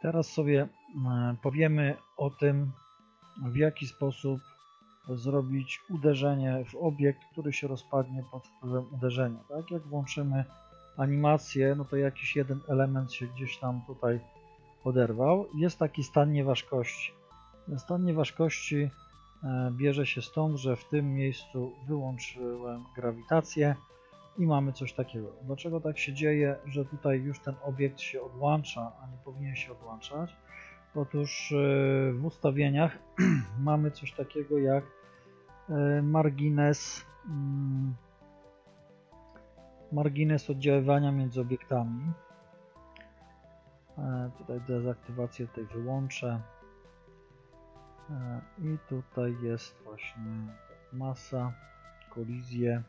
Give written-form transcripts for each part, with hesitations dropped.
Teraz sobie powiemy o tym, w jaki sposób zrobić uderzenie w obiekt, który się rozpadnie pod wpływem uderzenia. Tak jak włączymy animację, no to jakiś jeden element się gdzieś tam tutaj oderwał. Jest taki stan nieważkości. Ten stan nieważkości bierze się stąd, że w tym miejscu wyłączyłem grawitację i mamy coś takiego. Dlaczego tak się dzieje, że tutaj już ten obiekt się odłącza, a nie powinien się odłączać? Otóż w ustawieniach mamy coś takiego jak margines oddziaływania między obiektami. Tutaj dezaktywację tej wyłączę. I tutaj jest właśnie masa, kolizje,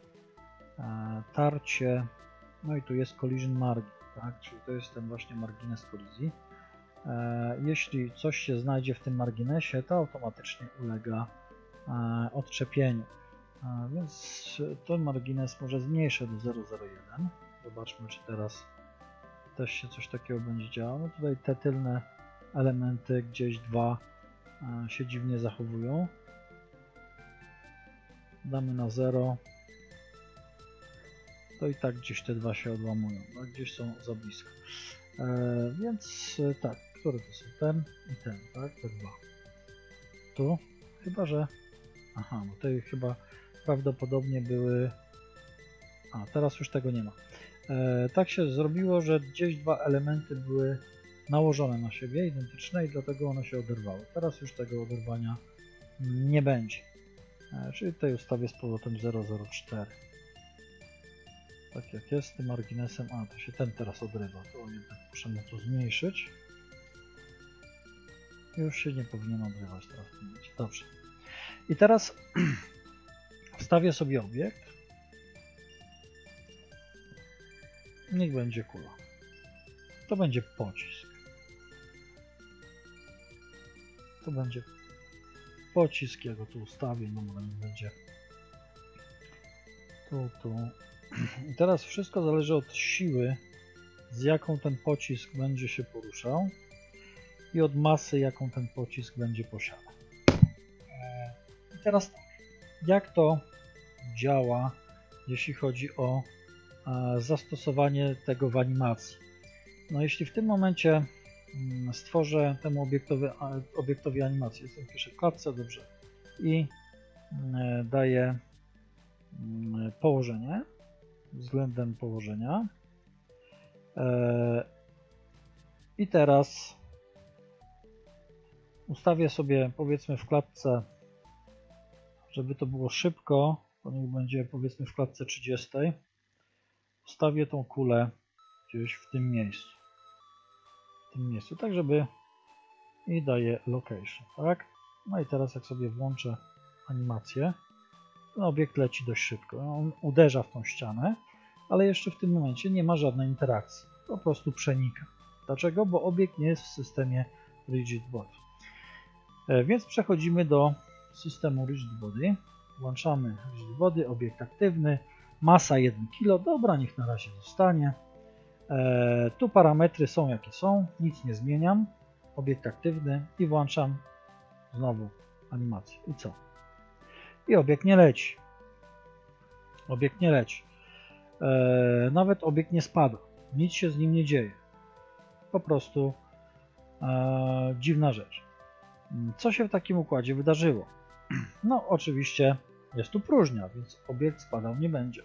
tarcie, no i tu jest collision margin, tak? Czyli to jest ten właśnie margines kolizji. Jeśli coś się znajdzie w tym marginesie, to automatycznie ulega odczepieniu. Więc ten margines może zmniejszę do 0,01. Zobaczmy, czy teraz też się coś takiego będzie działo. No tutaj te tylne elementy, gdzieś dwa się dziwnie zachowują. Damy na 0. To i tak gdzieś te dwa się odłamują, tak? Gdzieś są za blisko. Więc tak, które to są? Ten i ten, tak? Te dwa. Tu, chyba że... Aha, bo te chyba prawdopodobnie były... A, teraz już tego nie ma. Tak się zrobiło, że gdzieś dwa elementy były nałożone na siebie, identyczne i dlatego one się oderwały. Teraz już tego oderwania nie będzie. Czyli tutaj ustawię z powrotem 0,04. Tak jak jest z tym marginesem, a to się ten teraz odrywa, to jednak muszę mu to zmniejszyć. Już się nie powinien odrywać teraz w tym momencie. Dobrze. I teraz wstawię sobie obiekt. Niech będzie kula. To będzie pocisk. To będzie pocisk, ja go tu ustawię, no może nie będzie tu. I teraz wszystko zależy od siły, z jaką ten pocisk będzie się poruszał i od masy, jaką ten pocisk będzie posiadał. I teraz tak, jak to działa, jeśli chodzi o zastosowanie tego w animacji? No jeśli w tym momencie stworzę temu obiektowi animację, jestem w pierwszej klatce, dobrze, i daję położenie względem położenia i teraz ustawię sobie, powiedzmy, w klatce, żeby to było szybko, to niech będzie, powiedzmy, w klatce 30. Ustawię tą kulę gdzieś w tym miejscu. Tak żeby i daję location, tak? No i teraz jak sobie włączę animację, ten obiekt leci dość szybko. On uderza w tą ścianę, ale jeszcze w tym momencie nie ma żadnej interakcji. Po prostu przenika. Dlaczego? Bo obiekt nie jest w systemie Rigid Body. Więc przechodzimy do systemu Rigid Body. Włączamy Rigid Body, obiekt aktywny, masa 1 kg. Dobra, niech na razie zostanie. Tu parametry są jakie są, nic nie zmieniam. Obiekt aktywny i włączam znowu animację. I co? I obiekt nie leci. Obiekt nie leci. Nawet obiekt nie spada. Nic się z nim nie dzieje. Po prostu dziwna rzecz. Co się w takim układzie wydarzyło? No oczywiście jest tu próżnia, więc obiekt spadał nie będzie.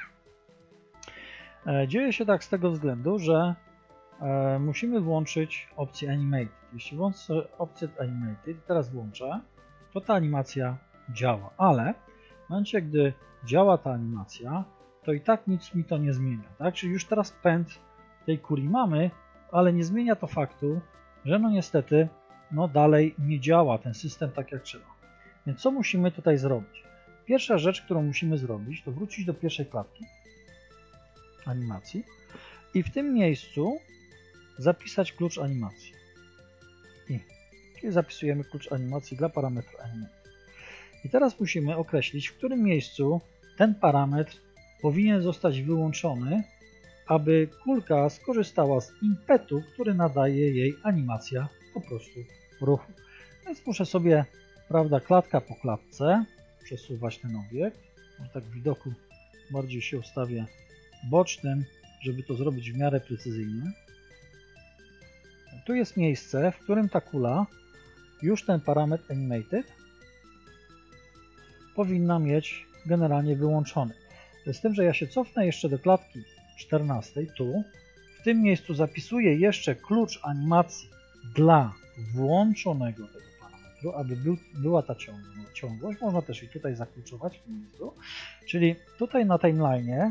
Dzieje się tak z tego względu, że musimy włączyć opcję Animated. Jeśli włączę opcję Animated, teraz włączę, to ta animacja działa, ale w momencie, gdy działa ta animacja, to i tak nic mi to nie zmienia, tak? Czyli już teraz pęd tej kuli mamy, ale nie zmienia to faktu, że no niestety dalej nie działa ten system tak jak trzeba. Więc co musimy tutaj zrobić? Pierwsza rzecz, którą musimy zrobić, to wrócić do pierwszej klatki animacji i w tym miejscu zapisać klucz animacji. Czyli zapisujemy klucz animacji dla parametru animate. I teraz musimy określić, w którym miejscu ten parametr powinien zostać wyłączony aby kulka skorzystała z impetu, który nadaje jej animacja po prostu ruchu. Więc muszę sobie, prawda, klatka po klatce przesuwać ten obiekt. Tak w widoku bardziej się ustawię bocznym, żeby to zrobić w miarę precyzyjnie. Tu jest miejsce, w którym ta kula, już ten parametr animated, powinna mieć generalnie wyłączony. Z tym, że ja się cofnę jeszcze do klatki 14, tu, w tym miejscu zapisuję jeszcze klucz animacji dla włączonego tego parametru, aby była ta ciągłość. Można też i tutaj zakluczować w tym miejscu. Czyli tutaj na timeline'ie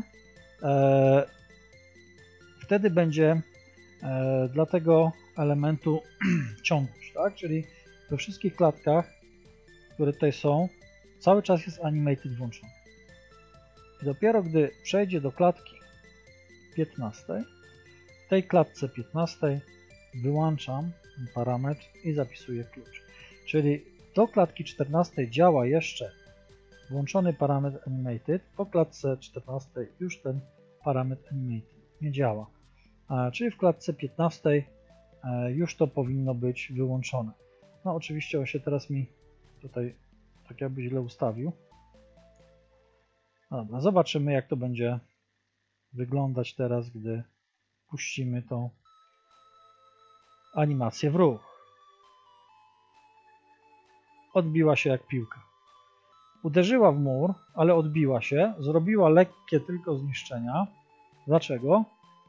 wtedy będzie dla tego elementu ciągłość, tak? Czyli we wszystkich klatkach, które tutaj są, cały czas jest animated włączony. I dopiero gdy przejdzie do klatki 15, w tej klatce 15 wyłączam ten parametr i zapisuję klucz. Czyli do klatki 14 działa jeszcze włączony parametr animated, po klatce 14 już ten parametr animated nie działa. Czyli w klatce 15 już to powinno być wyłączone. No oczywiście on się teraz mi tutaj tak jakby źle ustawił. Dobra, zobaczymy jak to będzie wyglądać teraz, gdy puścimy tą animację w ruch. Odbiła się jak piłka. Uderzyła w mur, ale odbiła się, zrobiła lekkie tylko zniszczenia. Dlaczego?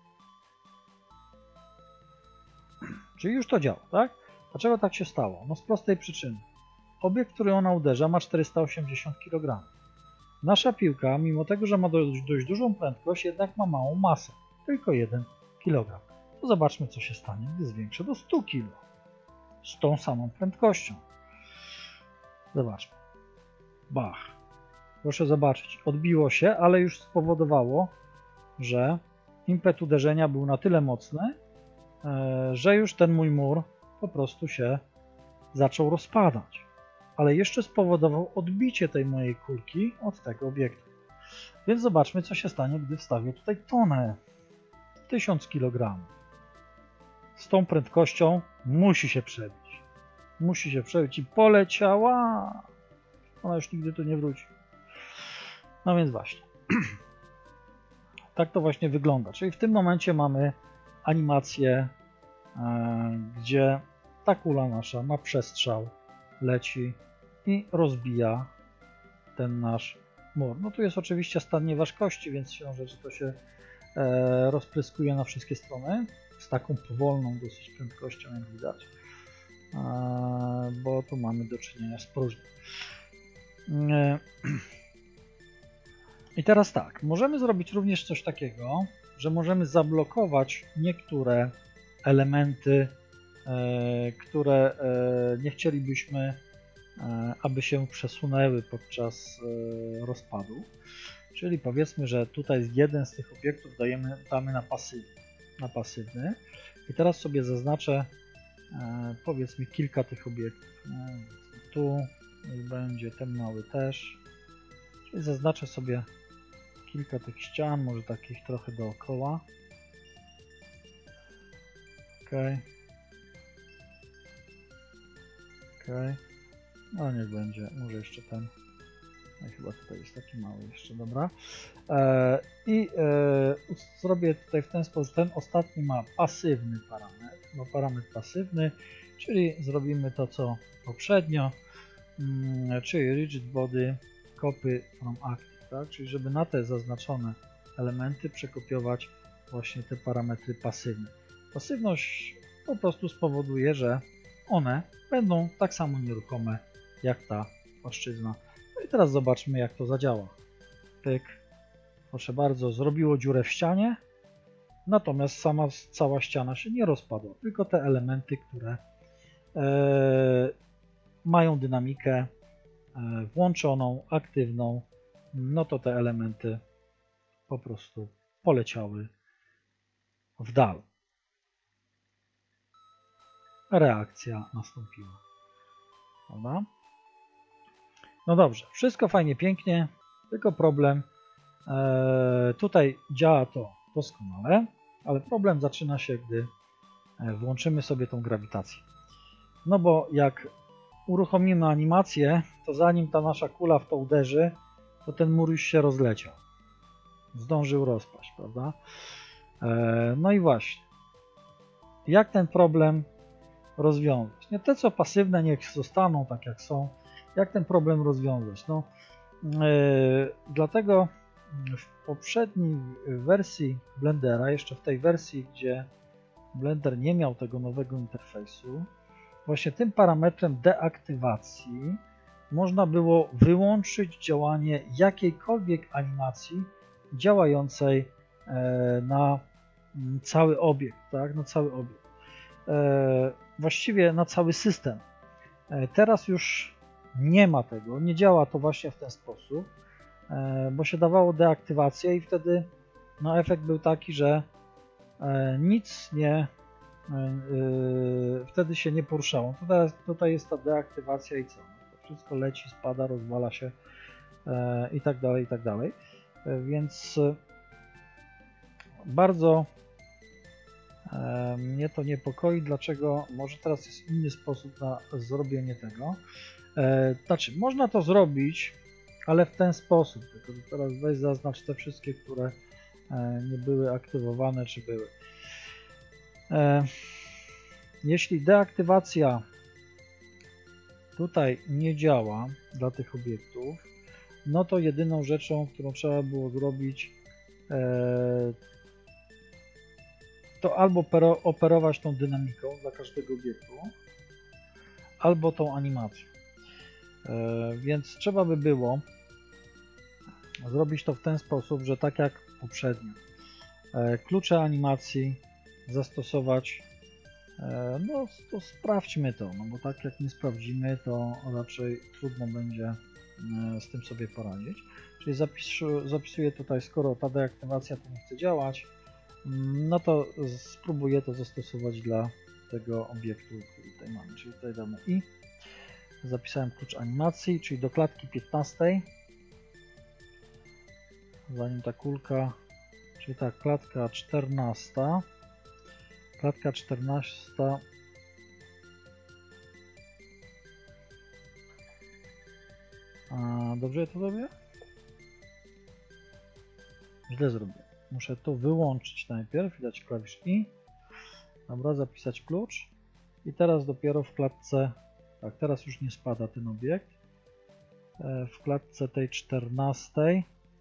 Czyli już to działa, tak? Dlaczego tak się stało? No z prostej przyczyny. Obiekt, który ona uderza, ma 480 kg. Nasza piłka, mimo tego, że ma dość dużą prędkość, jednak ma małą masę. Tylko 1 kg. To zobaczmy, co się stanie, gdy zwiększę do 100 kg. Z tą samą prędkością. Zobaczmy. Bach. Proszę zobaczyć. Odbiło się, ale już spowodowało, że impet uderzenia był na tyle mocny, że już ten mój mur po prostu się zaczął rozpadać. Ale jeszcze spowodował odbicie tej mojej kulki od tego obiektu. Więc zobaczmy, co się stanie, gdy wstawię tutaj tonę. 1000 kg. Z tą prędkością musi się przebić. Musi się przebić i poleciała. Ona już nigdy tu nie wróci. No więc właśnie. Tak to właśnie wygląda. Czyli w tym momencie mamy animację, gdzie ta kula nasza ma przestrzał, leci i rozbija ten nasz mur. No tu jest oczywiście stan nieważkości, więc siłą rzeczy to się rozpryskuje na wszystkie strony z taką powolną dosyć prędkością, jak widać, bo tu mamy do czynienia z próżnią. I teraz tak, możemy zrobić również coś takiego, że możemy zablokować niektóre elementy, które nie chcielibyśmy, aby się przesunęły podczas rozpadu. Czyli powiedzmy, że tutaj jeden z tych obiektów damy na pasywny. I teraz sobie zaznaczę powiedzmy kilka tych obiektów. Tu będzie ten mały też. Czyli zaznaczę sobie kilka tych ścian, może takich trochę dookoła. Ok. No niech będzie, może jeszcze ten. No, chyba tutaj jest taki mały jeszcze, dobra. Zrobię tutaj w ten sposób, ten ostatni ma pasywny parametr. Ma parametr pasywny, czyli zrobimy to co poprzednio, czyli rigid body copy from active, tak? Czyli żeby na te zaznaczone elementy przekopiować właśnie te parametry pasywne. Pasywność po prostu spowoduje, że one będą tak samo nieruchome jak ta płaszczyzna. No i teraz zobaczmy, jak to zadziała. Pyk. Proszę bardzo, zrobiło dziurę w ścianie, natomiast cała ściana się nie rozpadła, tylko te elementy, które mają dynamikę włączoną, aktywną, no to te elementy po prostu poleciały w dal. Reakcja nastąpiła. Dobra? No dobrze, wszystko fajnie, pięknie, tylko problem. Tutaj działa to doskonale, ale problem zaczyna się, gdy włączymy sobie tą grawitację. No bo jak uruchomimy animację, to zanim ta nasza kula w to uderzy, to ten mur już się rozleciał. Zdążył rozpaść, prawda? No i właśnie. Jak ten problem rozwiązać? Nie, te co pasywne niech zostaną tak jak są. Jak ten problem rozwiązać? No, dlatego w poprzedniej wersji Blendera, jeszcze w tej wersji, gdzie Blender nie miał tego nowego interfejsu, właśnie tym parametrem deaktywacji można było wyłączyć działanie jakiejkolwiek animacji działającej na cały obiekt, tak? Na cały obiekt. Właściwie na cały system. Teraz już nie ma tego, nie działa to właśnie w ten sposób, bo się dawało deaktywację i wtedy no, efekt był taki, że nic nie, wtedy się nie poruszało. Tutaj jest ta deaktywacja i co? To wszystko leci, spada, rozwala się i tak dalej, i tak dalej. Więc bardzo mnie to niepokoi, dlaczego może teraz jest inny sposób na zrobienie tego. Znaczy, można to zrobić, ale w ten sposób. Tylko teraz weź zaznacz te wszystkie, które nie były aktywowane, czy były. Jeśli deaktywacja tutaj nie działa dla tych obiektów, no to jedyną rzeczą, którą trzeba było zrobić, to albo operować tą dynamiką dla każdego obiektu, albo tą animacją. Więc trzeba by było zrobić to w ten sposób, że tak jak poprzednio, klucze animacji zastosować, no to sprawdźmy to, no bo tak jak nie sprawdzimy, to raczej trudno będzie z tym sobie poradzić. Czyli zapisuję tutaj, skoro ta deaktywacja tu nie chce działać, no to spróbuję to zastosować dla tego obiektu, który tutaj mamy. Czyli tutaj damy i zapisałem klucz animacji, czyli do klatki 15, zanim ta kulka, czyli ta klatka 14, klatka 14, dobrze to zrobię? Źle zrobię. Muszę to wyłączyć najpierw, dać klawisz I. Dobra, zapisać klucz. I teraz dopiero w klatce, tak, teraz już nie spada ten obiekt. W klatce tej 14,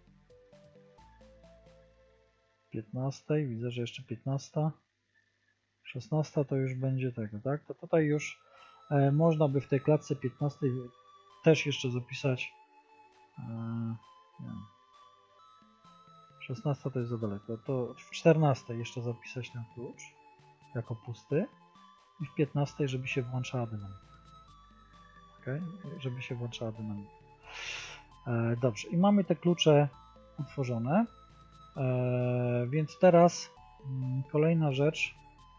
15, widzę, że jeszcze 15, 16 to już będzie tego, tak? To tutaj już można by w tej klatce 15 też jeszcze zapisać. Nie. 16 to jest za daleko, to w 14 jeszcze zapisać ten klucz jako pusty i w 15, żeby się włączała dynamika. Ok, żeby się włączała dynamika. Dobrze, i mamy te klucze utworzone, więc teraz kolejna rzecz,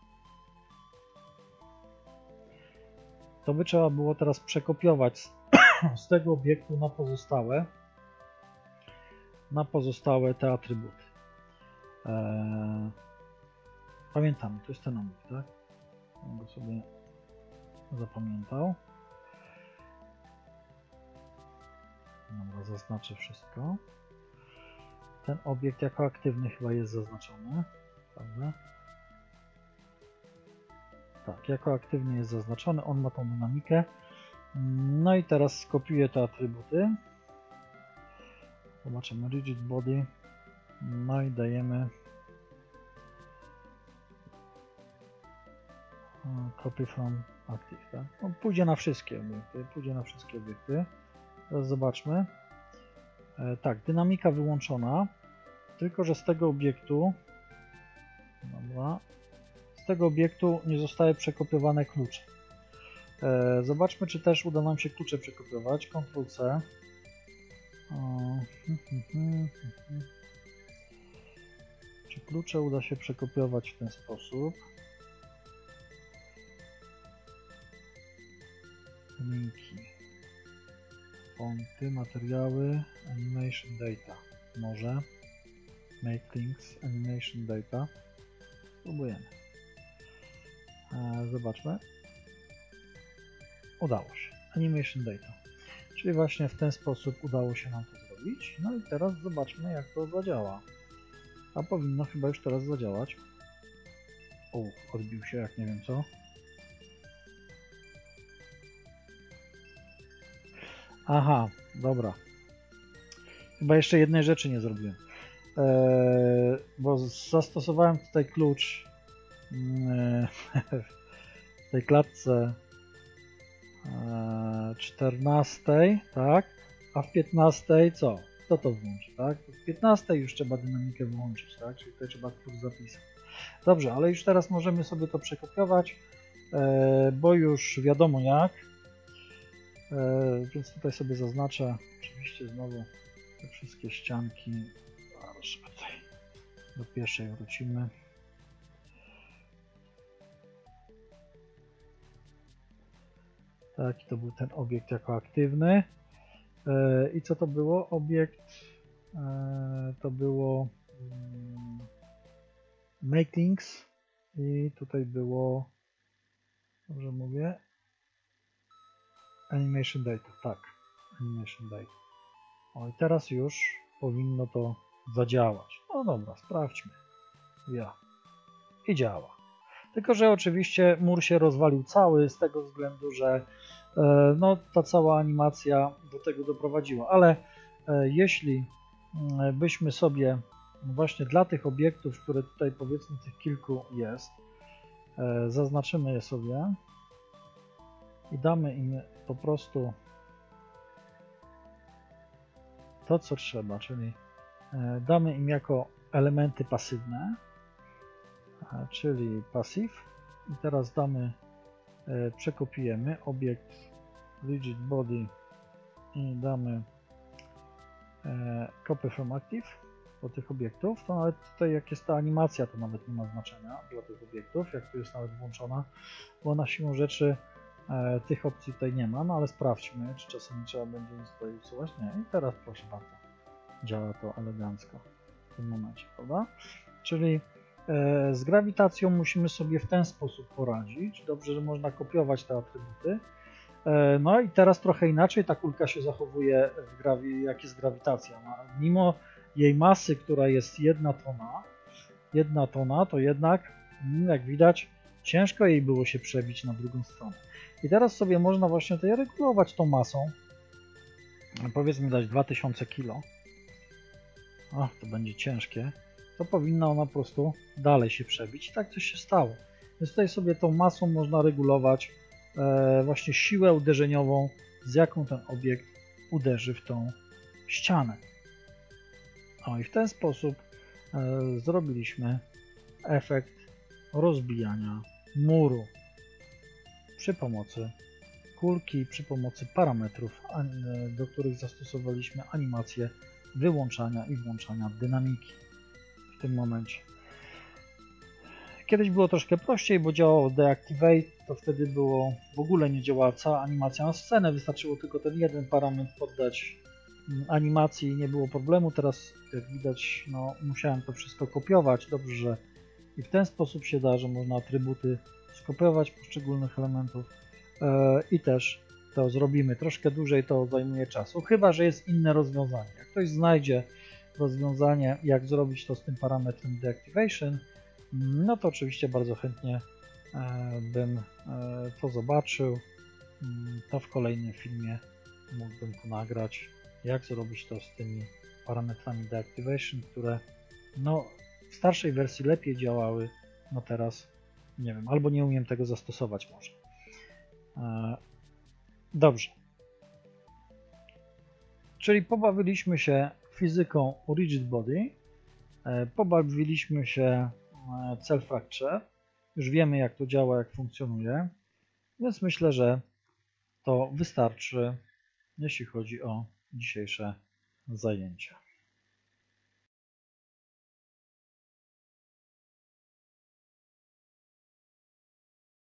to by trzeba było teraz przekopiować z tego obiektu na pozostałe te atrybuty. Pamiętamy, to jest ten obiekt, tak? Ja go sobie zapamiętał. Dobra, zaznaczę wszystko. Ten obiekt jako aktywny chyba jest zaznaczony, prawda? Tak, jako aktywny jest zaznaczony, on ma tą dynamikę. No i teraz skopiuję te atrybuty. Zobaczymy rigid body. No i dajemy copy from active, tak? On pójdzie na wszystkie obiekty, Teraz zobaczmy. Tak, dynamika wyłączona, tylko że z tego obiektu, dobra, z tego obiektu nie zostały przekopiowane klucze. Zobaczmy, czy też uda nam się klucze przekopiować. Ctrl-C. Czy klucze uda się przekopiować w ten sposób? Linki, fonty, materiały, animation data. Może. Make links, animation data. Spróbujemy. Zobaczmy. Udało się. Animation data. Czyli właśnie w ten sposób udało się nam to zrobić. No i teraz zobaczmy, jak to zadziała. A powinno chyba już teraz zadziałać. Odbił się jak nie wiem co. Aha, dobra. Chyba jeszcze jednej rzeczy nie zrobiłem. Bo zastosowałem tutaj klucz w tej klatce 14, tak? A w 15 co? Kto to włączy, tak? W 15 już trzeba dynamikę włączyć, tak? Czyli tutaj trzeba klucz zapisać. Dobrze, ale już teraz możemy sobie to przekopiować, bo już wiadomo jak. Więc tutaj sobie zaznaczę oczywiście znowu te wszystkie ścianki. Proszę, tutaj do pierwszej wrócimy. Tak, i to był ten obiekt jako aktywny. I co to było? Obiekt to było make links i tutaj było, dobrze mówię, animation data, tak, animation data. O i teraz już powinno to zadziałać. No dobra, sprawdźmy. I działa. Tylko że oczywiście mur się rozwalił cały z tego względu, że no, ta cała animacja do tego doprowadziła. Ale jeśli byśmy sobie właśnie dla tych obiektów, które tutaj powiedzmy tych kilku jest, zaznaczymy je sobie i damy im po prostu to, co trzeba, czyli damy im jako elementy pasywne, czyli passive i teraz damy, przekopiujemy obiekt rigid body i damy copy from active do tych obiektów, to nawet tutaj jak jest ta animacja, to nawet nie ma znaczenia dla tych obiektów, jak tu jest nawet włączona, bo na siłą rzeczy tych opcji tutaj nie ma, no ale sprawdźmy, czy czasem nie trzeba będzie nic tutaj usuwać. Nie, i teraz proszę bardzo, działa to elegancko w tym momencie, prawda? Czyli z grawitacją musimy sobie w ten sposób poradzić. Dobrze, że można kopiować te atrybuty. No i teraz trochę inaczej ta kulka się zachowuje, jak jest grawitacja. No, mimo jej masy, która jest 1 tona, to jednak, jak widać, ciężko jej było się przebić na drugą stronę. I teraz sobie można właśnie tutaj regulować tą masą. Powiedzmy dać 2000 kg. To będzie ciężkie. To powinna ona po prostu dalej się przebić. I tak coś się stało. Więc tutaj sobie tą masą można regulować właśnie siłę uderzeniową, z jaką ten obiekt uderzy w tą ścianę. I w ten sposób zrobiliśmy efekt rozbijania muru przy pomocy kulki, przy pomocy parametrów, do których zastosowaliśmy animację wyłączania i włączania dynamiki w tym momencie. Kiedyś było troszkę prościej, bo działało deactivate, to wtedy było w ogóle nie działała cała animacja na scenę, wystarczyło tylko ten jeden parametr poddać animacji i nie było problemu. Teraz jak widać, no, musiałem to wszystko kopiować. Dobrze, że i w ten sposób się da, że można atrybuty skopiować poszczególnych elementów i też to zrobimy. Troszkę dłużej to zajmuje czasu, chyba że jest inne rozwiązanie. Jak ktoś znajdzie rozwiązanie, jak zrobić to z tym parametrem deactivation, no to oczywiście bardzo chętnie bym to zobaczył. To w kolejnym filmie mógłbym to nagrać, jak zrobić to z tymi parametrami deactivation, które no, w starszej wersji lepiej działały, no teraz nie wiem, albo nie umiem tego zastosować może. Dobrze. Czyli pobawiliśmy się fizyką rigid body, pobawiliśmy się cell fracture, już wiemy jak to działa, jak funkcjonuje, więc myślę, że to wystarczy, jeśli chodzi o dzisiejsze zajęcia.